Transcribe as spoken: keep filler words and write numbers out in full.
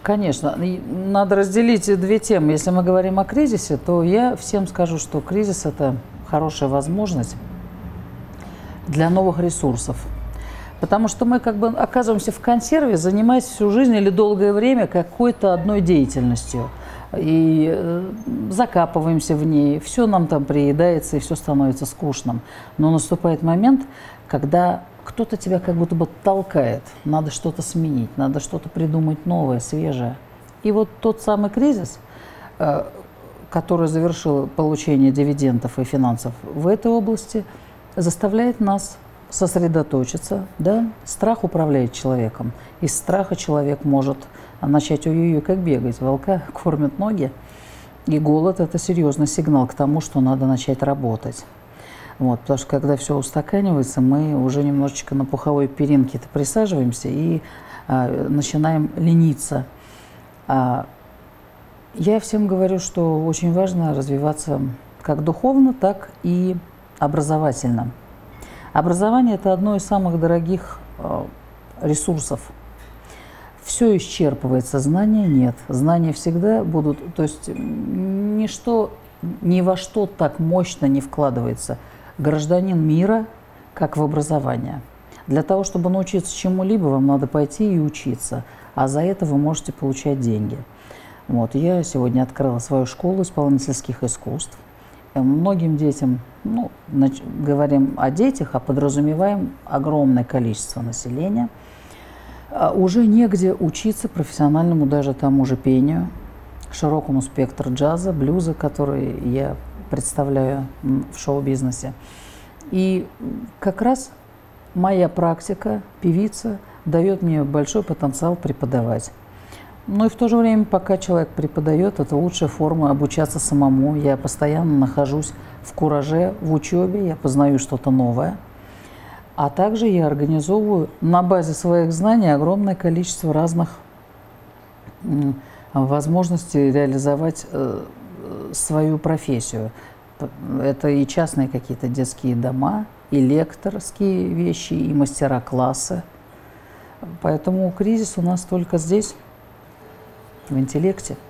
Конечно, и надо разделить две темы. Если мы говорим о кризисе, то я всем скажу, что кризис – это хорошая возможность для новых ресурсов. Потому что мы как бы оказываемся в консерве, занимаясь всю жизнь или долгое время какой-то одной деятельностью. И э, закапываемся в ней, все нам там приедается, и все становится скучным. Но наступает момент, когда кто-то тебя как будто бы толкает, надо что-то сменить, надо что-то придумать новое, свежее. И вот тот самый кризис, э, который завершил получение дивидендов и финансов в этой области, заставляет нас сосредоточиться, да? Страх управляет человеком. Из страха человек может начать ой-ой-ой, как бегать. Волка кормят ноги. И голод – это серьезный сигнал к тому, что надо начать работать. Вот, потому что когда все устаканивается, мы уже немножечко на пуховой перинке присаживаемся и а, начинаем лениться. А, я всем говорю, что очень важно развиваться как духовно, так и образовательно. Образование – это одно из самых дорогих э, ресурсов. Все исчерпывается, знания нет. Знания всегда будут, то есть ничто, ни во что так мощно не вкладывается гражданин мира, как в образование. Для того, чтобы научиться чему-либо, вам надо пойти и учиться, а за это вы можете получать деньги. Вот, я сегодня открыла свою школу исполнительских искусств. Многим детям, ну, говорим о детях, а подразумеваем огромное количество населения, уже негде учиться профессиональному даже тому же пению, широкому спектру джаза, блюза, который я представляю в шоу-бизнесе. И как раз моя практика, певица, дает мне большой потенциал преподавать. Но и в то же время, пока человек преподает, это лучшая форма обучаться самому. Я постоянно нахожусь в кураже, в учебе, я познаю что-то новое. А также я организовываю на базе своих знаний огромное количество разных возможностей реализовать свою профессию. Это и частные какие-то детские дома, и лекторские вещи, и мастера-классы. Поэтому кризис у нас только здесь, в интеллекте.